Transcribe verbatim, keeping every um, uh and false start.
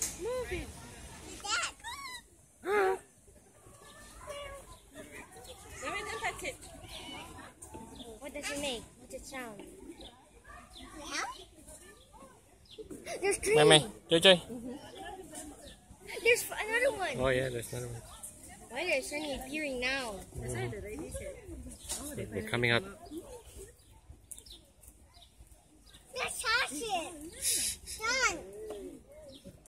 Move it. Let me don't touch it. What does it make? What's it sound? There's three. Mày mày, chơi chơi. Mm-hmm. There's another one. Oh yeah, there's another one. Why are they suddenly appearing now? Mm. Oh, They're, they're coming out. Let's touch it. Done.